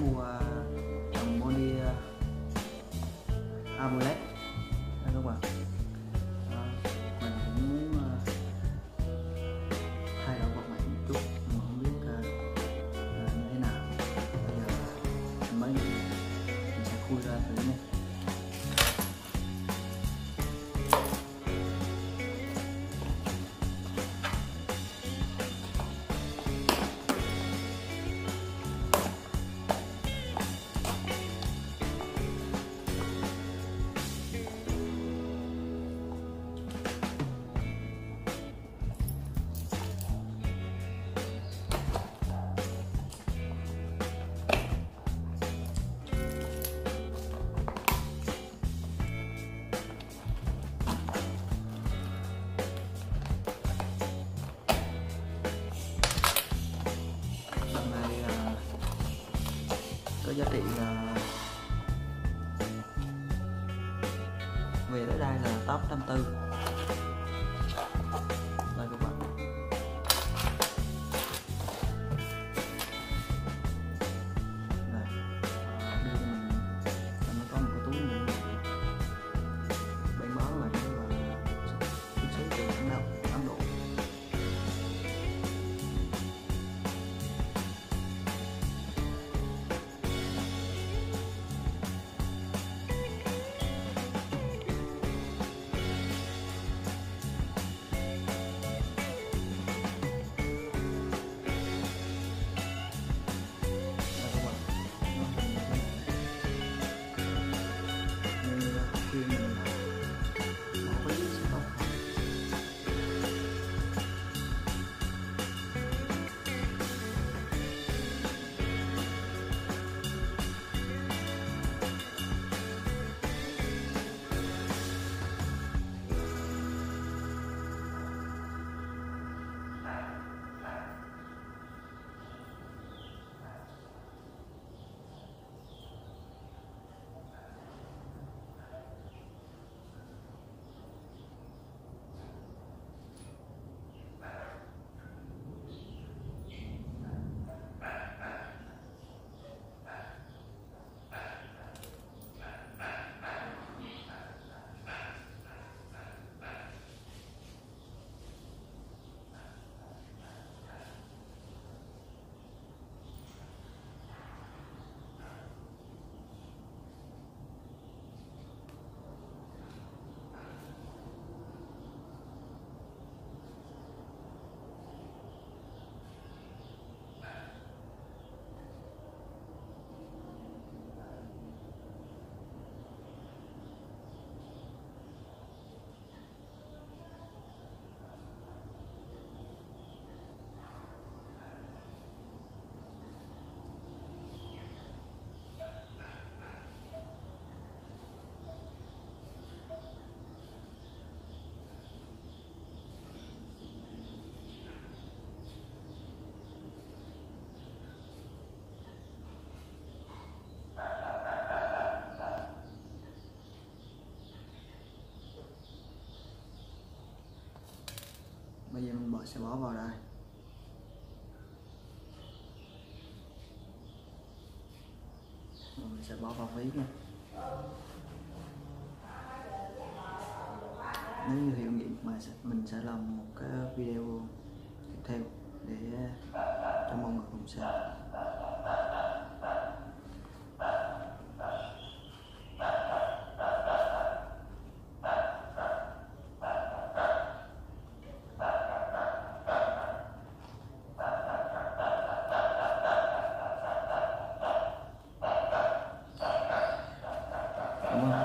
mua dòng Moni AMOLED đây các bạn. Mình cũng muốn thay đổi vật màn một chút nhưng mà không biết như thế nào. Bây giờ mình sẽ khui ra thử nha. Có giá trị là về tới đây là 840. Đây các bạn. Đây. Đưa cho mình nó có một cái túi nữa. Bán báo là nó là xuất xứ từ Ấn Độ. Bây giờ mình sẽ bỏ vào đây. Mình sẽ bỏ vào ví nha. Nếu như hiệu nghiệm mà mình sẽ làm một cái video tiếp theo để cho mọi người cùng xem. Cảm ơn.